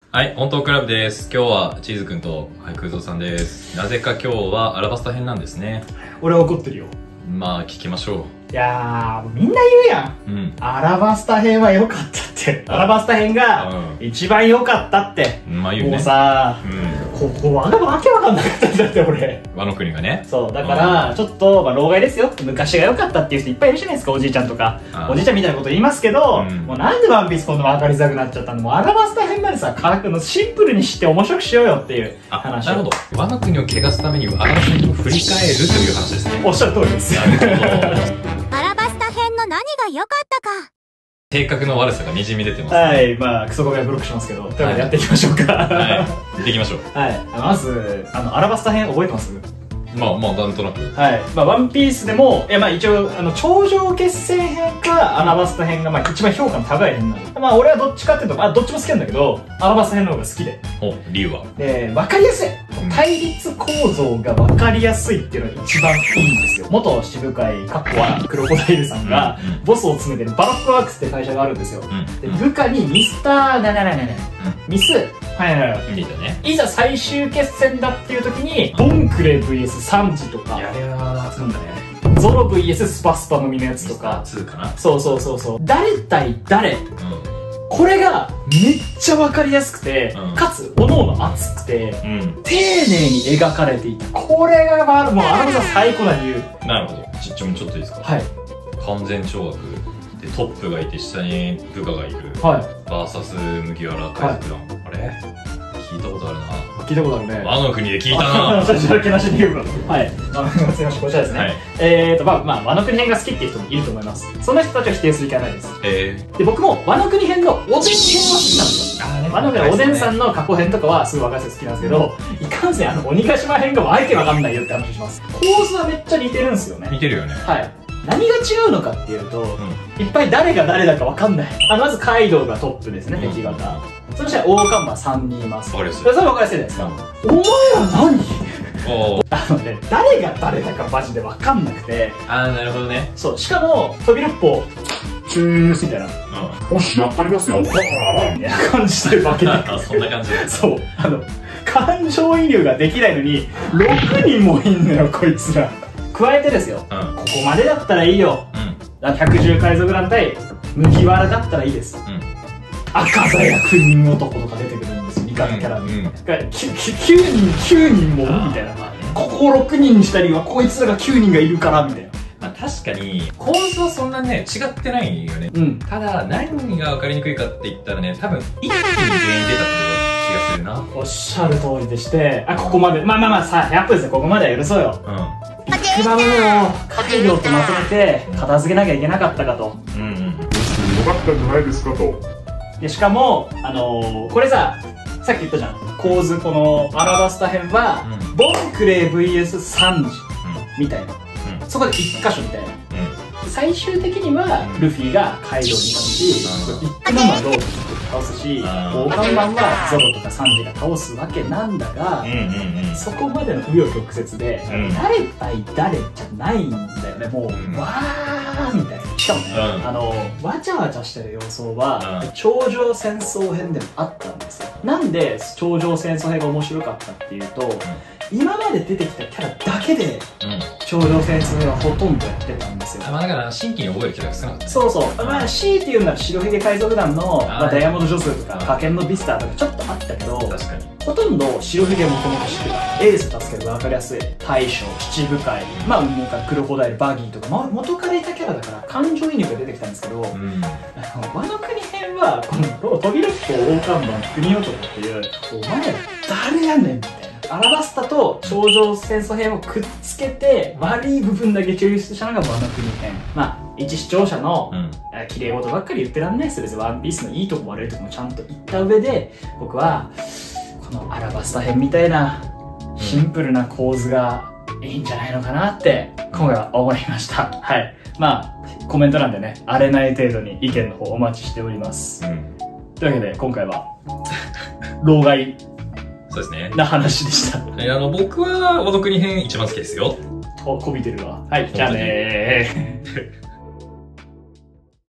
はい、本当クラブです。今日はチーズくんと、空蔵さんです。なぜか今日はアラバスタ編なんですね。 俺は怒ってるよ。 まあ、聞きましょいやー、みんな言うやん。 う。うん。 アラバスタ編は良かったって。アラバスタ編が一番良かったって。 まあ言うね。 もうさ、ここわけわかんなかったんだって俺。 ワノ国がね。 そう、だから、ちょっと、まあ、老害ですよ。昔が良かったっていう人いっぱいいるじゃないですか、おじいちゃんとか。おじいちゃんみたいなこと言いますけど、もうなんでワンピースこんな分かりづらくなっちゃったの？もうアラバスタ編までさ、シンプルにして面白くしようよっていう話。 なるほど。ワノ国を汚すためにアラバスタ編を振り返るという話ですね。 おっしゃる通りです。 なるほど。 アラバスタ編の何が良かったか。 性格の悪さがにじみ出てます、 ね。はい、まあ、クソゴミはブロックしますけど、ということでやっていきましょうか。 はい。やっていきましょう。 はい。まず、アラバスタ編覚えてます？ まあ、なんとなく。 はい。まあ、ワンピースでも、まあ一応、頂上決戦編か、アラバスタ編が、まあ一番評価の高い編なの。まあ俺はどっちかっていうと、どっちも好きなんだけど、アラバスタ編の方が好きで。 理由は？ で、わかりやすい。対立構造がわかりやすいっていうのが一番いいんですよ。元渋海、かっこはクロコダイルさんが、ボスを詰めてるバロックワークスって会社があるんですよ。で、部下にミスターミス、いざ最終決戦だっていう時に、ドンクレ VS サンジとか、 あれは、そうだね。 ゾロ VS スパスパのみのやつとか、 2かな？ そう。誰対誰、これがめっちゃわかりやすくて、かつ、各々熱くて、丁寧に描かれていた。これが、もうアラバスタ最高な理由。 なるほど。ちょっといいですか？ はい。 完全懲悪でトップがいて下に部下がいる。 はい。 バーサス麦わら海賊団。あれ？聞いたことあるな。 聞いたことあるね。 ワノ国で聞いたな。 最初だけなしに言うか。はい。すいません、こちらですね。まあ、ワノ国編が好きっていう人もいると思います。その人たちは否定する気はないです。で、僕もワノ国編のおでん編は好きなんですよ。ワノ国のおでんさんの過去編とかはすごい分かりやすく好きなんですけど、いかんせん鬼ヶ島編がわけわかんないよって話します。構図はめっちゃ似てるんですよね。 似てるよね。 はい。何が違うのかっていうと、いっぱい誰が誰だか分かんない。まずカイドウがトップですね、敵方。そして大看板3人います。それ分かりやすいじゃないですか。お前ら何？誰が誰だかマジで分かんなくて。 なるほどね。 そう、しかも、飛び六砲、みたいな。 もしやっぱりますよ。 みたいな感じで化けてくる。 そんな感じだ。 そう、感情移入ができないのに、6人もいんのよ、こいつら。加えてですよ、ここまでだったらいいよ。百獣海賊団対麦わらだったらいいです。赤座や9人男とか出てくるんですよ、味方キャラで。9人もみたいな。ここ6人にしたりはこいつらが9人がいるからみたいな。 確かに構図はそんなね違ってないよね。ただ何が分かりにくいかって言ったらね、多分一気に全員出たって気がするな。 おっしゃる通りでして、ここまでまあさ100分ですね。ここまでは許そうよ。一番目を海量とまとめて片付けなきゃいけなかったかと。 よかったんじゃないですかと。 でしかもこれさっき言ったじゃん、構図。このアラバスタ編はボンクレー VS サンジみたいな、そこで一箇所みたいな。最終的にはルフィがカイドウに勝つし、ビッグマムはロード倒すし、大看板はゾロとかサンジが倒すわけなんだが、そこまでの紆余曲折で誰対誰じゃないんだよね。もうわーみたいな。しかもね、わちゃわちゃしてる様相は頂上戦争編でもあったんですよ。なんで頂上戦争編が面白かったっていうと、今まで出てきたキャラだけで頂上戦争編はほとんどやってたんですよ。 だから新規に覚えるキャラが少なかった。 そう。まあ強いて言うなら白ひげ海賊団のダイヤモンド・ジョスとか火剣のビスターとかちょっとあったけど、ほとんど白ひげもともと知ってた。エース助ける分かりやすい大将、七部会、クロコダイル、バギーとか元からいたキャラだから感情移入が出てきたんですけど、ワノ国編はこの飛び六砲大看板国男っていう、お前ら誰やねんみたいな。アラバスタと頂上戦争編をくっつけて悪い部分だけ抽出したのがワノ国編。一視聴者の綺麗事ばっかり言ってらんないですよ。別にワンピースのいいとこ悪いとこもちゃんと言った上で、僕はこのアラバスタ編みたいなシンプルな構図がいいんじゃないのかなって今回は思いました。はい。コメント欄でね、荒れない程度に意見の方お待ちしております。というわけで今回は老害そうですね。 な話でした。 僕はワノ国編一番好きですよ。 こびてるわ。はい、じゃあねー。